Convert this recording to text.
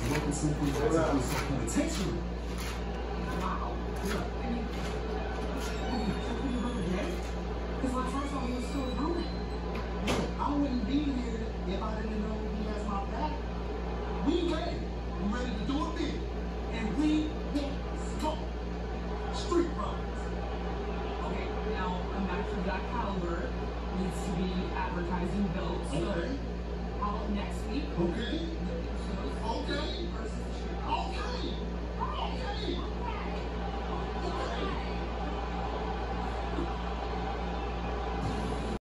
Welcome to Penitentiary. Wow. Yeah. I mean, something about the day? Because my first one was still running. I wouldn't be here if I didn't know he has my back. We ready. We ready to do it big. And we won't stop. Street Profits. Okay, now a match of that caliber needs to be advertising built. So, Okay. how about next week? Okay.